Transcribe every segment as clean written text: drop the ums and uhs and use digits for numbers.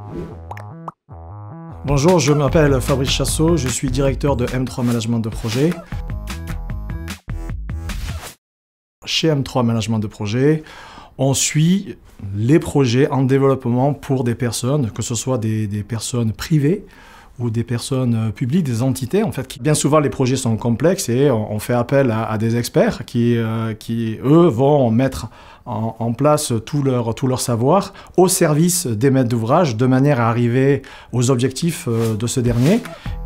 Bonjour, je m'appelle Fabrice Chassot, je suis directeur de M3 Management de Projet. Chez M3 Management de Projet, on suit les projets en développement pour des personnes, que ce soit des personnes privées ou des personnes publiques, des entités. En fait, bien souvent, les projets sont complexes et on fait appel à des experts qui, eux, vont mettre en place tout leur savoir au service des maîtres d'ouvrage de manière à arriver aux objectifs de ce dernier.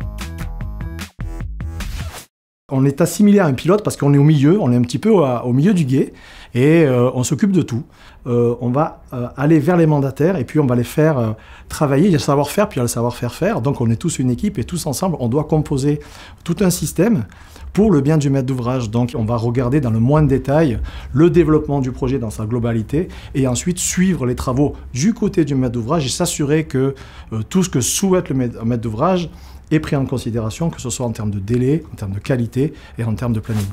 On est assimilé à un pilote parce qu'on est au milieu, on est un petit peu au milieu du gué et on s'occupe de tout. On va aller vers les mandataires et puis on va les faire travailler. Il y a le savoir-faire, puis il y a le savoir-faire. Donc on est tous une équipe et tous ensemble, on doit composer tout un système pour le bien du maître d'ouvrage. Donc on va regarder dans le moindre détail le développement du projet dans sa globalité et ensuite suivre les travaux du côté du maître d'ouvrage et s'assurer que tout ce que souhaite le maître d'ouvrage est pris en considération, que ce soit en termes de délai, en termes de qualité et en termes de planning.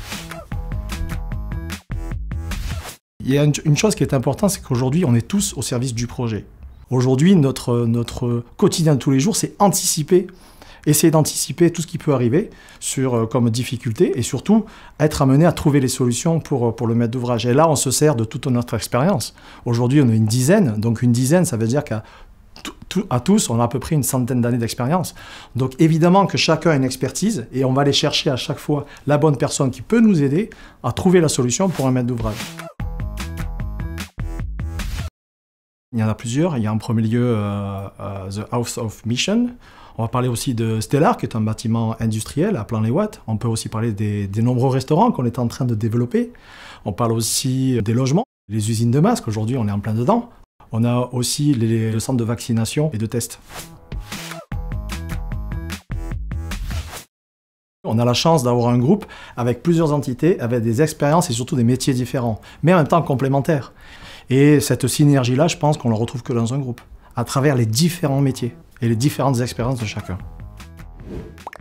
Il y a une chose qui est importante, c'est qu'aujourd'hui, on est tous au service du projet. Aujourd'hui, notre quotidien de tous les jours, c'est anticiper, essayer d'anticiper tout ce qui peut arriver comme difficulté et surtout être amené à trouver les solutions pour le maître d'ouvrage. Et là, on se sert de toute notre expérience. Aujourd'hui, on a une dizaine, donc une dizaine, ça veut dire qu'à tous, on a à peu près une centaine d'années d'expérience. Donc évidemment que chacun a une expertise et on va aller chercher à chaque fois la bonne personne qui peut nous aider à trouver la solution pour un maître d'ouvrage. Il y en a plusieurs. Il y a en premier lieu The House of Mission. On va parler aussi de Stellar, qui est un bâtiment industriel à Plan-les-Ouates. On peut aussi parler des nombreux restaurants qu'on est en train de développer. On parle aussi des logements, les usines de masques. Aujourd'hui, on est en plein dedans. On a aussi le centre de vaccination et de tests. On a la chance d'avoir un groupe avec plusieurs entités, avec des expériences et surtout des métiers différents, mais en même temps complémentaires. Et cette synergie-là, je pense qu'on ne la retrouve que dans un groupe, à travers les différents métiers et les différentes expériences de chacun.